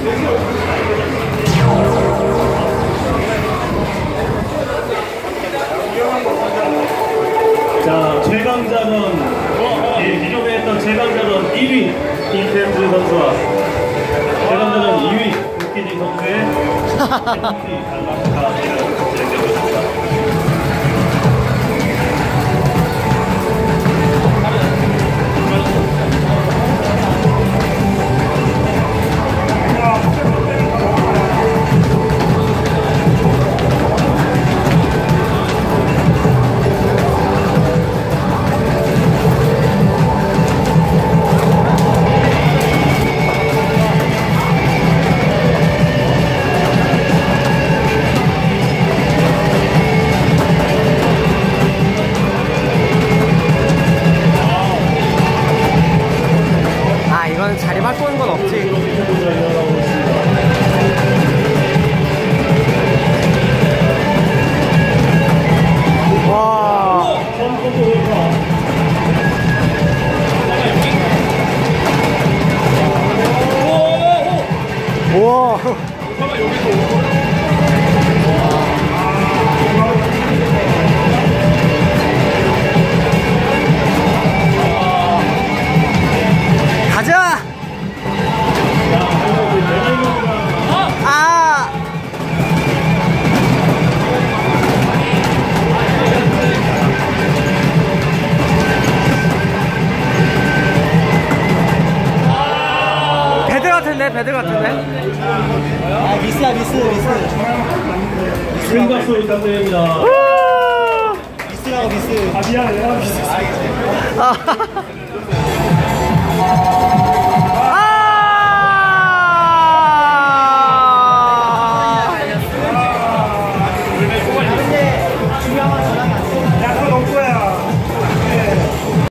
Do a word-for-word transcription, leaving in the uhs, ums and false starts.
자, 최강자전. 예, 기존에 했던 최강자전 일 위 김태훈 선수와 최강자전 이 위 박기진 선수의 페널티 단락가 진행되고 있습니다. 자리 바꾸는 건 없지. 와. 우와. 가자. 아. 배드 같은데, 배드 같은데. 아, 미스야, 미스, 미스. 큰 박수 부탁드립니다. 미스라고, 미스. 아, 미안해, 미스. 아. 중요한 건 전화가 안 돼. 야, 그거 너무